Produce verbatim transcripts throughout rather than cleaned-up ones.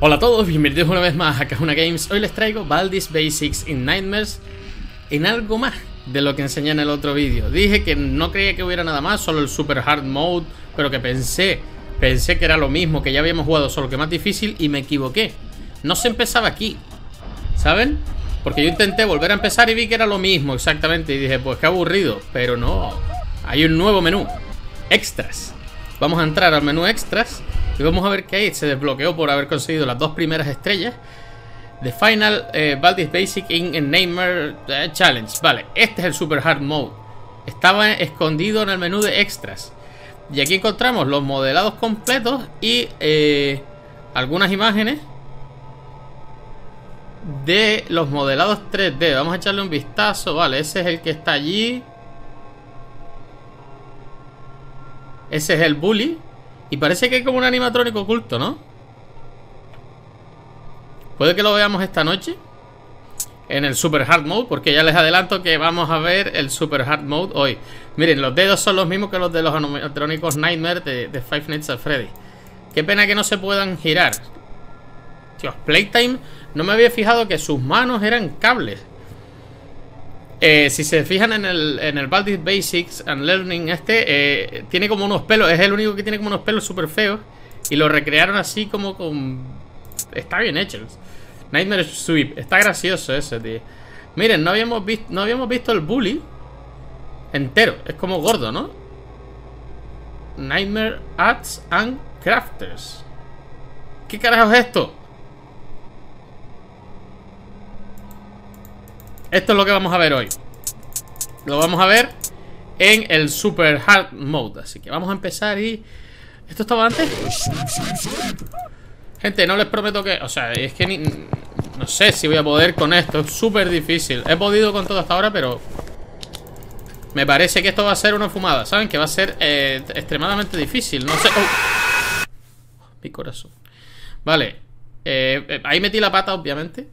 Hola a todos, bienvenidos una vez más a Kahuna Games. Hoy les traigo Baldi's Basics in Nightmares en algo más de lo que enseñé en el otro vídeo. Dije que no creía que hubiera nada más, solo el Super Hard Mode, pero que pensé, pensé que era lo mismo, que ya habíamos jugado, solo que más difícil, y me equivoqué. No se empezaba aquí, ¿saben? Porque yo intenté volver a empezar y vi que era lo mismo exactamente, y dije, pues qué aburrido, pero no. Hay un nuevo menú, Extras. Vamos a entrar al menú Extras y vamos a ver que ahí se desbloqueó por haber conseguido las dos primeras estrellas. The Final eh, Baldi's Basic in Nightmare eh, Challenge. Vale, este es el Super Hard Mode. Estaba escondido en el menú de Extras. Y aquí encontramos los modelados completos y eh, algunas imágenes de los modelados tres D. Vamos a echarle un vistazo. Vale, ese es el que está allí. Ese es el Bully. Y parece que hay como un animatrónico oculto, ¿no? Puede que lo veamos esta noche en el Super Hard Mode, porque ya les adelanto que vamos a ver el Super Hard Mode hoy. Miren, los dedos son los mismos que los de los animatrónicos Nightmare de, de Five Nights at Freddy. Qué pena que no se puedan girar. Dios, Playtime, no me había fijado que sus manos eran cables. Eh, si se fijan en el, en el Baldi's Basics and Learning este, eh, tiene como unos pelos, es el único que tiene como unos pelos súper feos. Y lo recrearon así como con... Está bien hecho. Nightmare Sweep, está gracioso ese, tío. Miren, no habíamos, visto, no habíamos visto el Bully entero, es como gordo, ¿no? Nightmare Arts and Crafters. ¿Qué carajo es esto? Esto es lo que vamos a ver hoy. Lo vamos a ver en el Super Hard Mode. Así que vamos a empezar y... ¿Esto estaba antes? Gente, no les prometo que... O sea, es que ni... No sé si voy a poder con esto. Es súper difícil. He podido con todo hasta ahora, pero... Me parece que esto va a ser una fumada. ¿Saben? Que va a ser eh, extremadamente difícil. No sé... ¡Oh! Mi corazón. Vale. Eh, eh, ahí metí la pata, obviamente.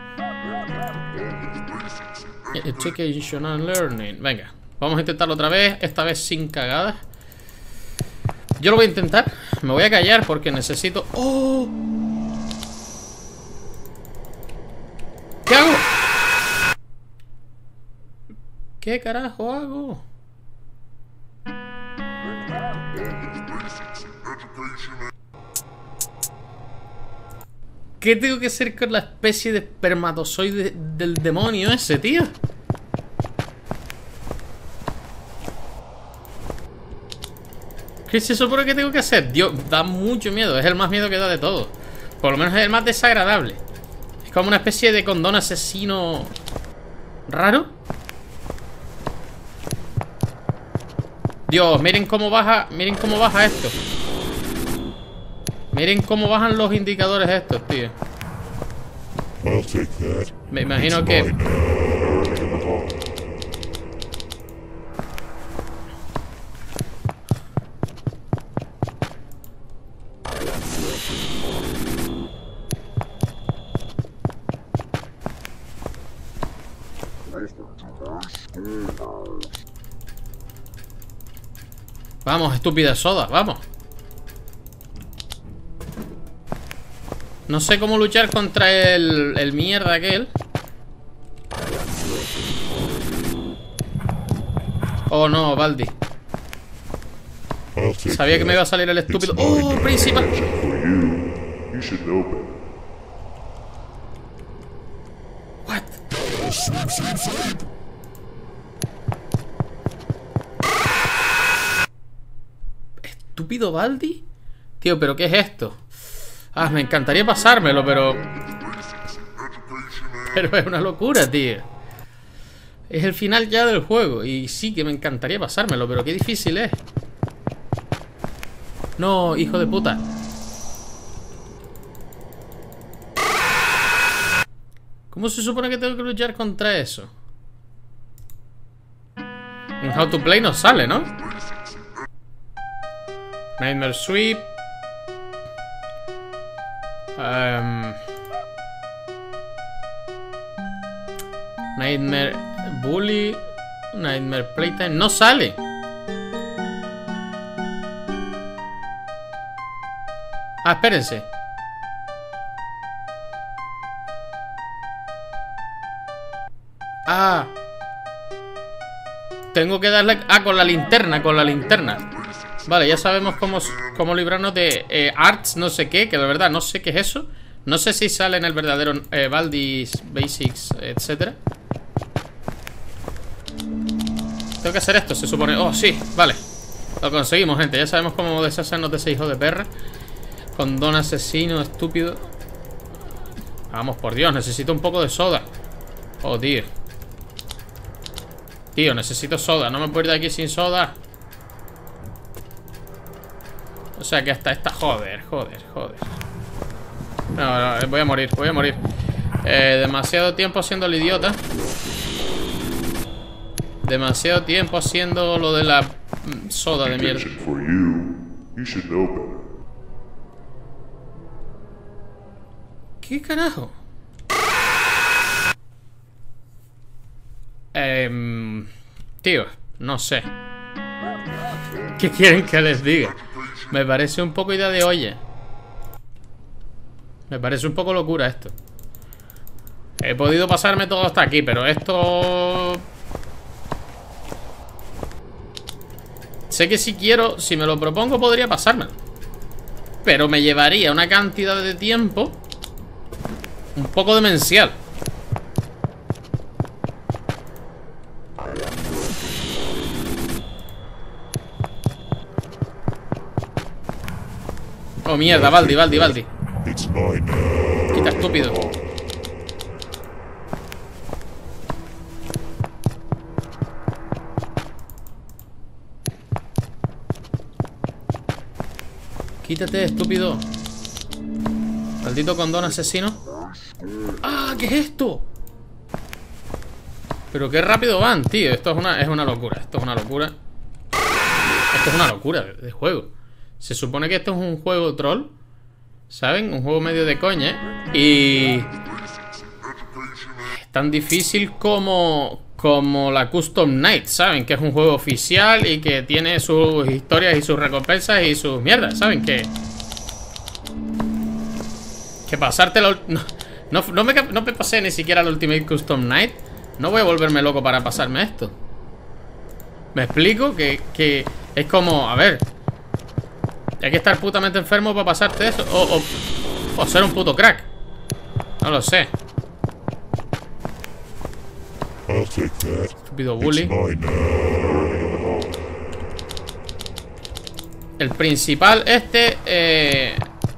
Education and Learning. Venga, vamos a intentarlo otra vez. Esta vez sin cagadas. Yo lo voy a intentar. Me voy a callar porque necesito... ¡Oh! ¿Qué hago? ¿Qué carajo hago? ¿Qué tengo que hacer con la especie de espermatozoide del demonio ese, tío? ¿Qué se supone que tengo que hacer? Dios, da mucho miedo. Es el más miedo que da de todo. Por lo menos es el más desagradable. Es como una especie de condón asesino raro. Dios, miren cómo baja. Miren cómo baja esto. Miren cómo bajan los indicadores estos, tío. Me imagino que... Vamos, estúpida soda, vamos. No sé cómo luchar contra el, el mierda aquel. Oh no, Baldi. Sabía que me iba a salir el estúpido. ¡Oh, principal! What? ¿Estúpido Baldi? Tío, ¿pero qué es esto? Ah, me encantaría pasármelo, pero... Pero es una locura, tío. Es el final ya del juego. Y sí que me encantaría pasármelo, pero qué difícil es. No, hijo de puta. ¿Cómo se supone que tengo que luchar contra eso? En How to Play nos sale, ¿no? Nightmare Sweep. Um, Nightmare Bully. Nightmare Playtime. No sale. Ah, espérense. Ah. Tengo que darle... Ah, con la linterna, con la linterna. Vale, ya sabemos cómo, cómo librarnos de eh, arts no sé qué, que de verdad no sé qué es eso. No sé si sale en el verdadero eh, Baldi's Basics, etcétera. Tengo que hacer esto, se supone. Oh, sí, vale. Lo conseguimos, gente. Ya sabemos cómo deshacernos de ese hijo de perra. Condón asesino, estúpido. Vamos, por Dios, necesito un poco de soda. Oh, tío. Tío, necesito soda. No me puedo ir de aquí sin soda. O sea que hasta esta... Joder, joder, joder. No, no, voy a morir, voy a morir. eh, Demasiado tiempo siendo el idiota. Demasiado tiempo haciendo lo de la soda de mierda. ¿Qué carajo? Eh, tío, no sé. ¿Qué quieren que les diga? Me parece un poco idea de olla. Me parece un poco locura esto. He podido pasarme todo hasta aquí, pero esto... Sé que si quiero, si me lo propongo, podría pasármelo. Pero me llevaría una cantidad de tiempo un poco demencial. Oh, mierda, Baldi, Baldi, Baldi. Quita, estúpido. Quítate, estúpido. Maldito condón asesino. ¡Ah! ¿Qué es esto? Pero qué rápido van, tío. Esto es una, es una locura. Esto es una locura. Esto es una locura de, de juego. Se supone que esto es un juego troll, ¿saben? Un juego medio de coña. Y... es tan difícil como... como la Custom Night, ¿saben? Que es un juego oficial y que tiene sus historias y sus recompensas y sus mierdas, ¿saben? Que... que pasártelo... No, no, no, me, no me pasé ni siquiera la Ultimate Custom Night. No voy a volverme loco para pasarme esto. ¿Me explico? Que, que es como... a ver... hay que estar putamente enfermo para pasarte eso. O, o, o ser un puto crack. No lo sé. Estúpido bully. El principal este eh...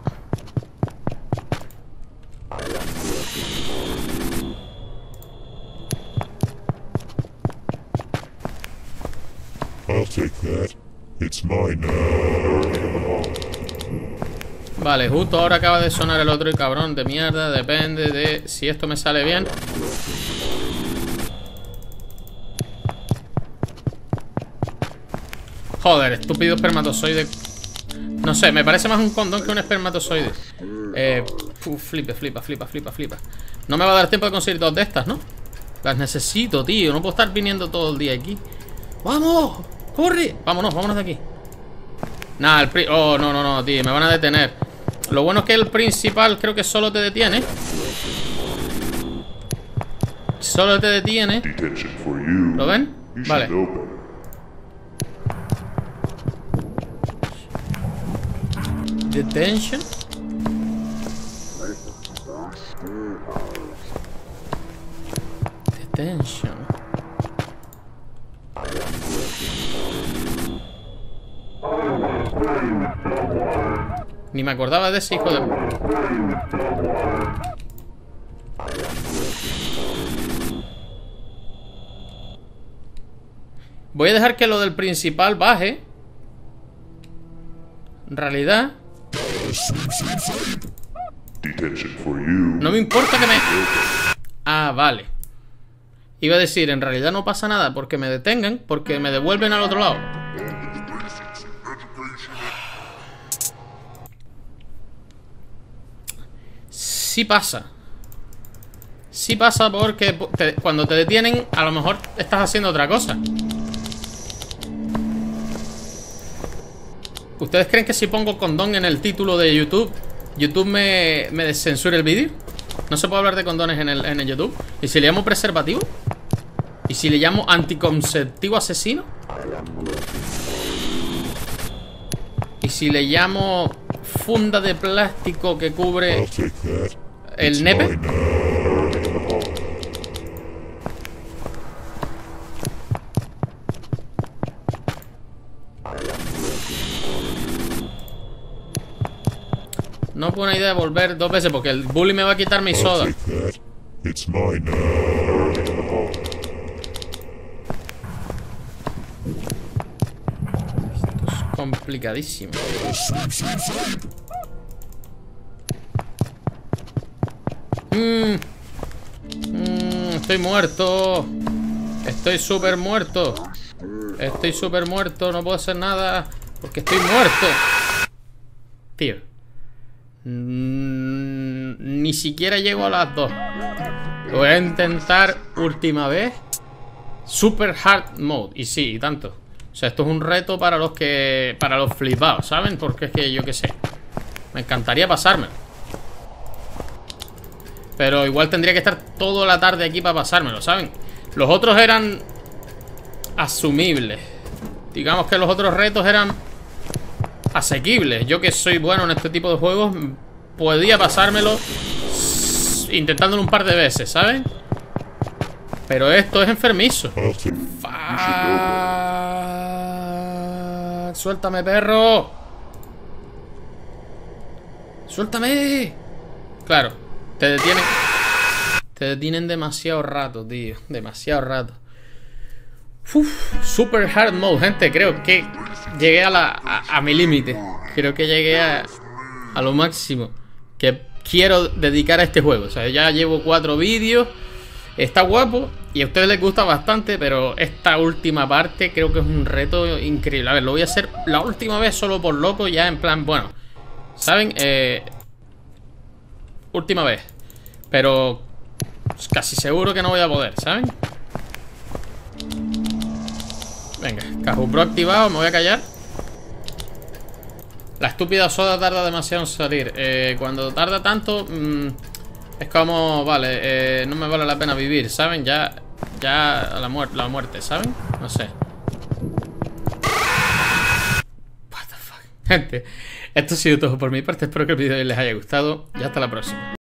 I'll take that. It's mine now. Vale, justo ahora acaba de sonar el otro y cabrón de mierda. Depende de si esto me sale bien. Joder, estúpido espermatozoide. No sé, me parece más un condón que un espermatozoide. Eh, uf, flipa, flipa, flipa, flipa, flipa. No me va a dar tiempo de conseguir dos de estas, ¿no? Las necesito, tío. No puedo estar viniendo todo el día aquí. ¡Vamos! ¡Corre! Vámonos, vámonos de aquí. Nah, el pri... Oh, no, no, no, tío. Me van a detener. Lo bueno es que el principal creo que solo te detiene. Solo te detiene. ¿Lo ven? Vale. Detention. Detention. Ni me acordaba de ese hijo de... Voy a dejar que lo del principal baje. En realidad no me importa que me... Ah, vale. Iba a decir, en realidad no pasa nada porque me detengan, porque me devuelven al otro lado. Sí pasa. Sí pasa porque te, cuando te detienen, a lo mejor estás haciendo otra cosa. ¿Ustedes creen que si pongo condón en el título de YouTube, YouTube me, me censura el vídeo? ¿No se puede hablar de condones en el, en el YouTube? ¿Y si le llamo preservativo? ¿Y si le llamo anticonceptivo asesino? ¿Y si le llamo funda de plástico que cubre el nepe? No es buena idea volver dos veces porque el bully me va a quitar mi soda. Complicadísimo. Mm. Mm, estoy muerto. Estoy súper muerto. Estoy súper muerto. No puedo hacer nada porque estoy muerto. Tío. Mm, ni siquiera llego a las dos. Lo voy a intentar última vez. Super hard mode. Y sí, y tanto. O sea, esto es un reto para los que... Para los flipados, ¿saben? Porque es que yo qué sé. Me encantaría pasármelo. Pero igual tendría que estar toda la tarde aquí para pasármelo, ¿saben? Los otros eran asumibles. Digamos que los otros retos eran asequibles. Yo que soy bueno en este tipo de juegos, podía pasármelo intentándolo un par de veces, ¿saben? Pero esto es enfermizo. Fuck. Suéltame, perro. Suéltame. Claro, te detienen. Te detienen demasiado rato, tío. Demasiado rato. Uf, super hard mode, gente. Creo que llegué a, la, a, a mi límite. Creo que llegué a, a lo máximo que quiero dedicar a este juego. O sea, ya llevo cuatro vídeos. Está guapo y a ustedes les gusta bastante, pero esta última parte creo que es un reto increíble. A ver, lo voy a hacer la última vez solo por loco, ya en plan, bueno, ¿saben? Eh, última vez. Pero casi seguro que no voy a poder, ¿saben? Venga, Kahoot Pro activado, me voy a callar. La estúpida soda tarda demasiado en salir. Eh, cuando tarda tanto... Mmm, es como, vale, eh, no me vale la pena vivir, ¿saben? Ya, ya a la, muer la muerte, ¿saben? No sé. What the fuck. Gente, esto ha sido todo por mi parte. Espero que el vídeo les haya gustado y hasta la próxima.